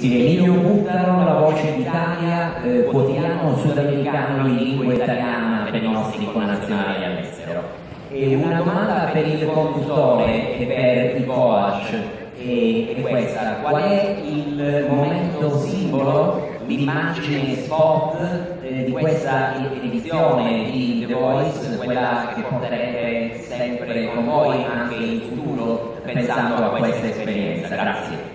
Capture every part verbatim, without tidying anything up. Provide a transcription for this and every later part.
scrive Livio Buttaro, La Voce d'Italia, eh, quotidiano sudamericano in lingua italiana per i nostri connazionali all'estero. E una domanda per il conduttore e per i coach è, è questa: qual è il momento simbolo, l'immagine spot eh, di questa edizione di The Voice, quella che porterete sempre con voi anche in futuro, pensando a questa esperienza? Grazie.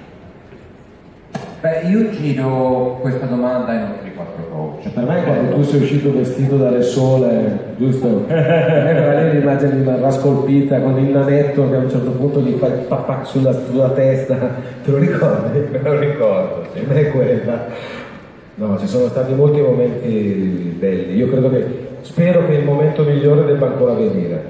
Beh, io giro questa domanda ai nostri quattro coach. Per me quando tu sei uscito vestito dalle sole, giusto? Per me l'immagine rimarrà scolpita con il nanetto che a un certo punto gli fa il papà sulla, sulla testa. Te lo ricordi? Me lo ricordo, sì. Non è quella. No, ci sono stati molti momenti belli. Io credo che, spero che il momento migliore debba ancora venire.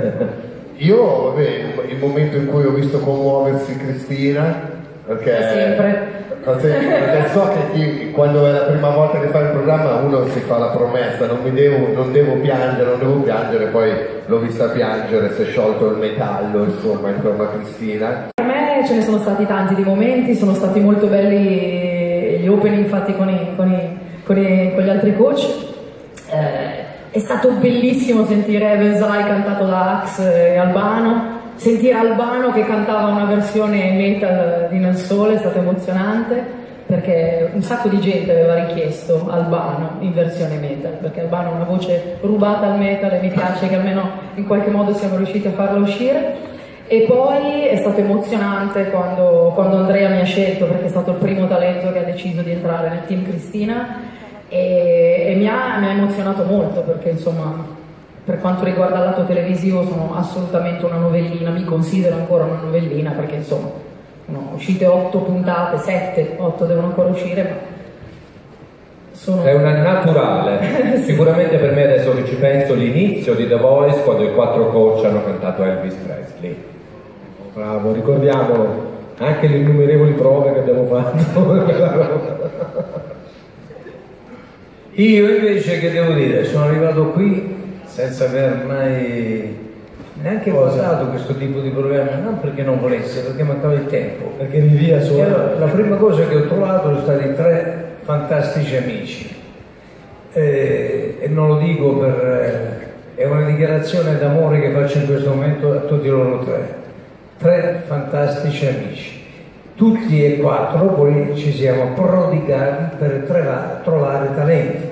Io, vabbè, il momento in cui ho visto commuoversi Cristina, perché sempre. Perché so che chi, quando è la prima volta che fa il programma uno si fa la promessa, non mi devo, non devo piangere, non devo piangere, poi l'ho vista piangere, si è sciolto il metallo, insomma, intorno a Cristina. Per me ce ne sono stati tanti di momenti, sono stati molto belli gli opening fatti con, i, con, i, con, i, con gli altri coach. Eh, è stato bellissimo sentire Evensai cantato da Ax e Albano. Sentire Albano che cantava una versione metal di Nel Sole è stato emozionante, perché un sacco di gente aveva richiesto Albano in versione metal, perché Albano ha una voce rubata al metal e mi piace che almeno in qualche modo siamo riusciti a farla uscire. E poi è stato emozionante quando, quando Andrea mi ha scelto, perché è stato il primo talento che ha deciso di entrare nel team Cristina, e, e mi, ha, mi ha emozionato molto, perché insomma, per quanto riguarda il lato televisivo sono assolutamente una novellina, mi considero ancora una novellina, perché insomma sono uscite otto puntate, sette, otto devono ancora uscire, ma sono... È una naturale. Sicuramente per me, adesso che ci penso, l'inizio di The Voice, quando i quattro coach hanno cantato Elvis Presley. Bravo, ricordiamolo, anche le innumerevoli prove che abbiamo fatto. Io invece, che devo dire, sono arrivato qui senza aver mai neanche guardato questo tipo di programma, non perché non volesse, perché mancava il tempo, perché mi via solo. Allora, la prima cosa che ho trovato sono stati tre fantastici amici, eh, e non lo dico per eh, è una dichiarazione d'amore che faccio in questo momento a tutti loro tre tre fantastici amici, tutti e quattro poi ci siamo prodigati per trovare talenti.